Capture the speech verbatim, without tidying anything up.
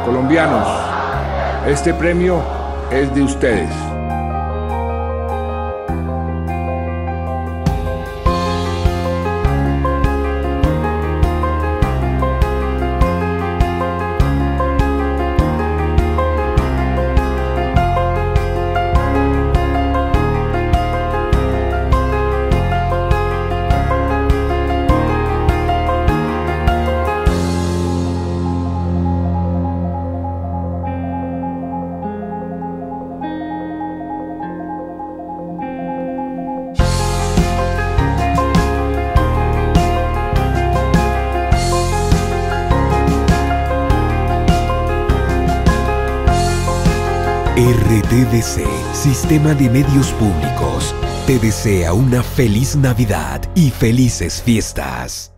Colombianos, este premio es de ustedes. R T V C, Sistema de Medios Públicos, te desea una feliz Navidad y felices fiestas.